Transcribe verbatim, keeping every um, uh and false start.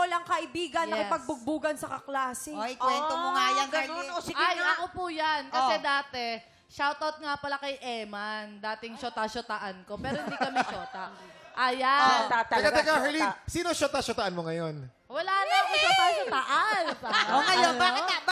bolang kaibigan, Yes. nakipagbugbugan sa kaklase. Oy, kwento mo nga yan, ganun. Herlene. O, sige Ay, nga. ako po yan. Kasi Oh. dati, shoutout nga pala kay Eman. Dating syota-syotaan ko. Pero hindi kami syota. Ayan. Ta- Teka, talaga, teka, syota. Herlene, sino syota-syotaan mo ngayon? Wala na ako syota-syotaan. O ngayon, bakit,